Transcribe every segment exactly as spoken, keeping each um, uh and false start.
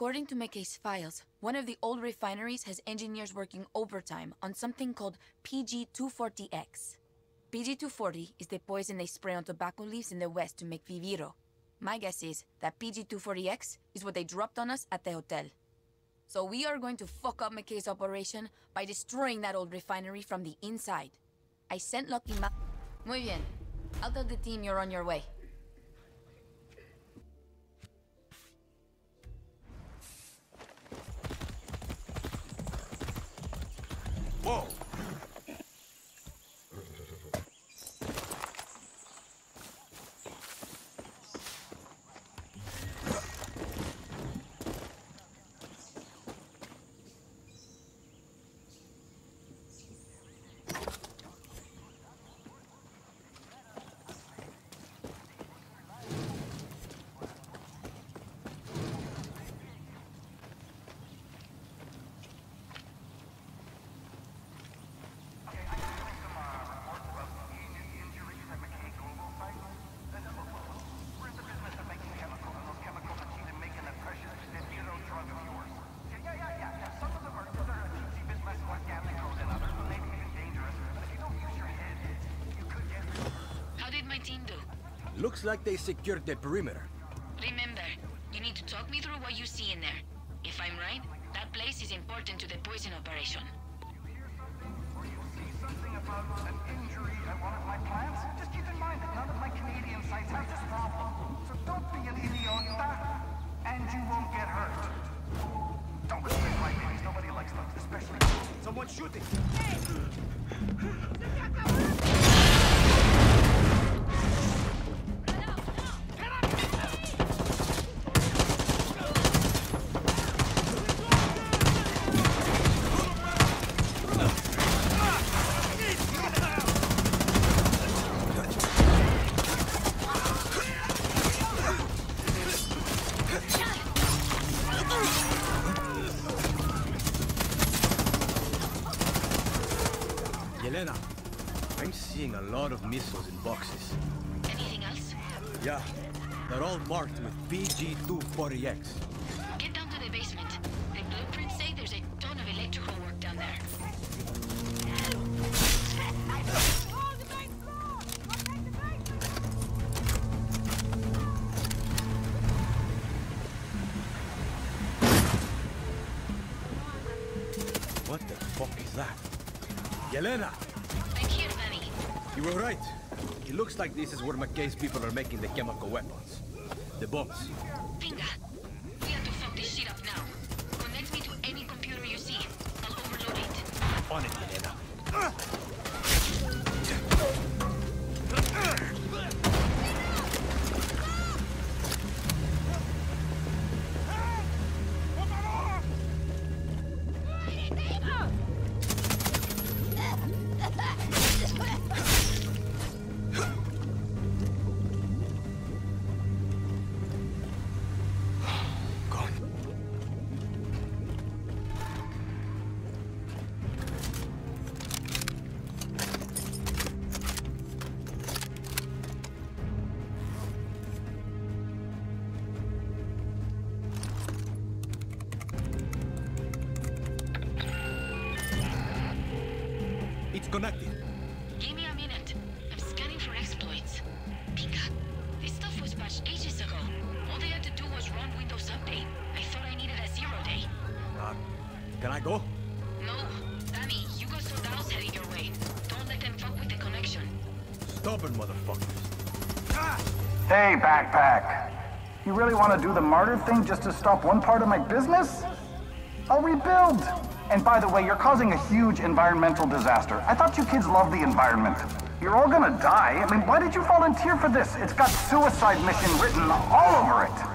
According to McKay's files, one of the old refineries has engineers working overtime on something called P G two forty X. P G two forty is the poison they spray on tobacco leaves in the West to make Viviro. My guess is that P G two forty X is what they dropped on us at the hotel. So we are going to fuck up McKay's operation by destroying that old refinery from the inside. I sent Lucky Ma- Muy bien. I'll tell the team you're on your way. Whoa! Looks like they secured the perimeter. Remember, you need to talk me through what you see in there. If I'm right, that place is important to the poison operation. You hear something, or you see something about an injury at one of my plants, just keep in mind that none of my Canadian sites have this problem. So don't be an idiota, and you won't get hurt. Don't restrict my babies, nobody likes them, especially... Someone's shooting! Hey! Yelena, I'm seeing a lot of missiles in boxes. Anything else? Yeah, they're all marked with P G two forty X. Get down to the basement. The blueprints say there's a ton of electrical work down there. What the fuck is that? Yelena! I'm here, Danny. You were right. It looks like this is where McKay's people are making the chemical weapons. The bombs. Pinga. We have to fuck this shit up now. Connect me to any computer you see. I'll overload it. On it, Yelena. Connected. Give me a minute. I'm scanning for exploits. Pinga, this stuff was patched ages ago. All they had to do was run Windows Update. I thought I needed a zero day. Uh, can I go? No. Danny, you got soldados heading your way. Don't let them fuck with the connection. Stubborn motherfuckers. Ah! Hey, Backpack. You really want to do the martyr thing just to stop one part of my business? I'll rebuild. And by the way, you're causing a huge environmental disaster. I thought you kids loved the environment. You're all gonna die. I mean, why did you volunteer for this? It's got suicide mission written all over it.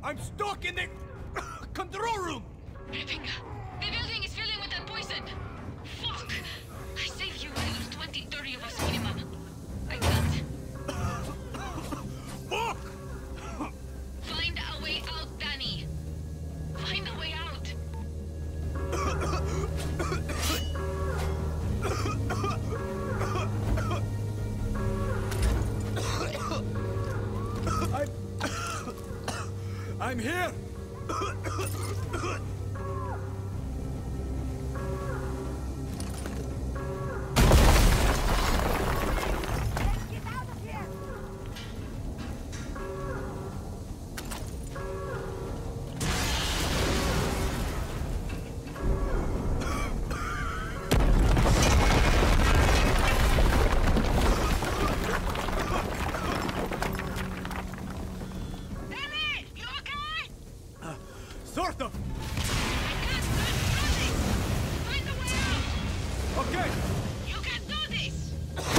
I'm stuck in the control room! Rebecca, the building is filling with that poison! Fuck! I saved you, I lose twenty, thirty of us minimum. I can't. Fuck! Find a way out, Danny! Find a way out! I'm... I'm here! Sort of! I can't stop running! Find a way out! Okay! You can do this!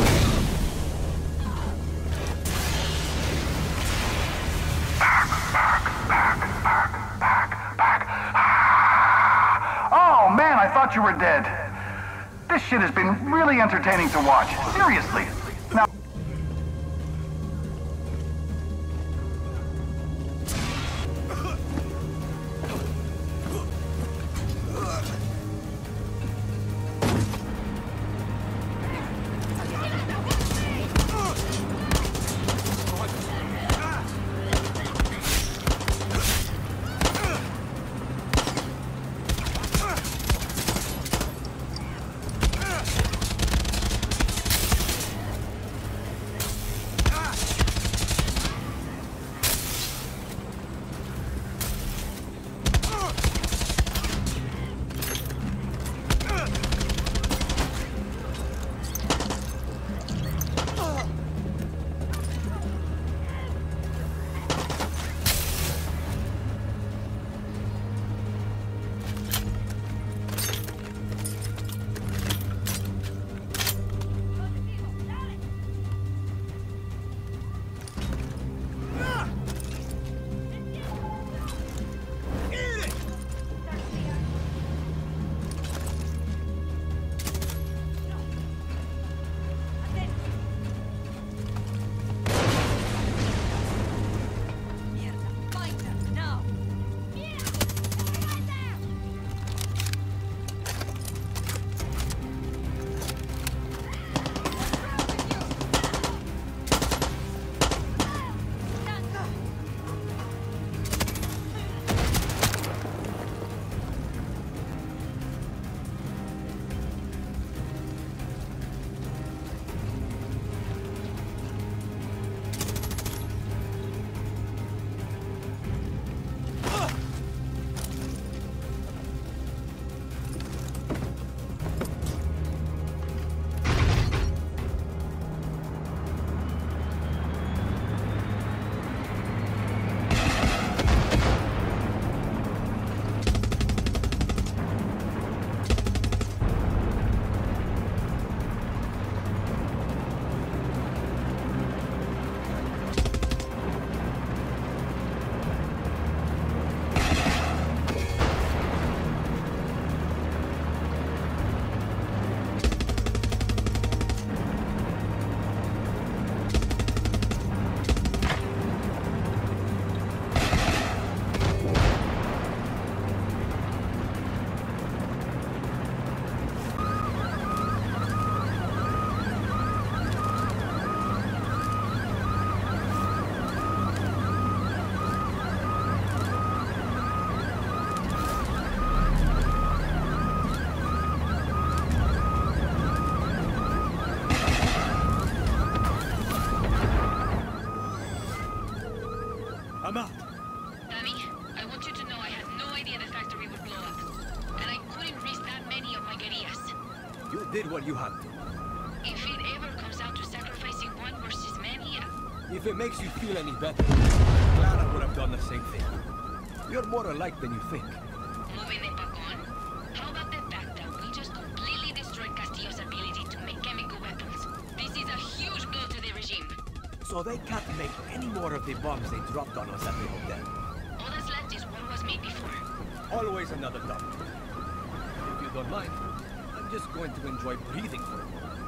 Oh man, I thought you were dead. This shit has been really entertaining to watch. Seriously. Now... I'm out. Danny, I want you to know I had no idea the factory would blow up. And I couldn't risk that many of my guerrillas. You did what you had to. If it ever comes out to sacrificing one versus many, uh, If it makes you feel any better, Clara would have done the same thing. You're more alike than you think. moving it back on. How about the fact that we just completely destroyed Castillo's ability to make chemical weapons? This is a huge blow to the regime. So they can't make any more of the bombs they dropped on us at the hotel. All that's left is what was made before. Always another double. If you don't mind, I'm just going to enjoy breathing for a moment.